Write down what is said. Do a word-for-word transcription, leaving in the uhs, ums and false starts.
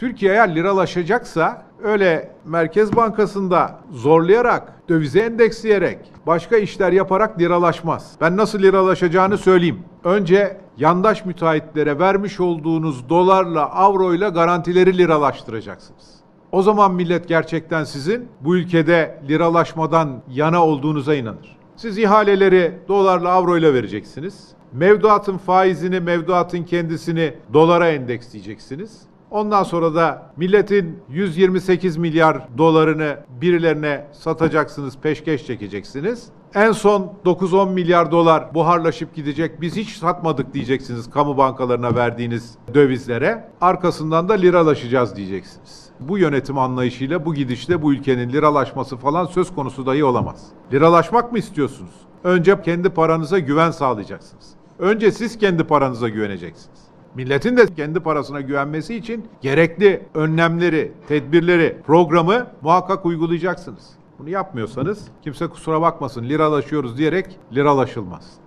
Türkiye eğer liralaşacaksa öyle Merkez Bankası'nda zorlayarak, dövize endeksleyerek, başka işler yaparak liralaşmaz. Ben nasıl liralaşacağını söyleyeyim. Önce yandaş müteahhitlere vermiş olduğunuz dolarla, avroyla garantileri liralaştıracaksınız. O zaman millet gerçekten sizin bu ülkede liralaşmadan yana olduğunuza inanır. Siz ihaleleri dolarla, avroyla vereceksiniz. Mevduatın faizini, mevduatın kendisini dolara endeksleyeceksiniz. Ondan sonra da milletin yüz yirmi sekiz milyar dolarını birilerine satacaksınız, peşkeş çekeceksiniz. En son dokuz on milyar dolar buharlaşıp gidecek, biz hiç satmadık diyeceksiniz kamu bankalarına verdiğiniz dövizlere. Arkasından da liralaşacağız diyeceksiniz. Bu yönetim anlayışıyla, bu gidişle bu ülkenin liralaşması falan söz konusu dahi olamaz. Liralaşmak mı istiyorsunuz? Önce kendi paranıza güven sağlayacaksınız. Önce siz kendi paranıza güveneceksiniz. Milletin de kendi parasına güvenmesi için gerekli önlemleri, tedbirleri, programı muhakkak uygulayacaksınız. Bunu yapmıyorsanız kimse kusura bakmasın liralaşıyoruz diyerek liralaşılmaz.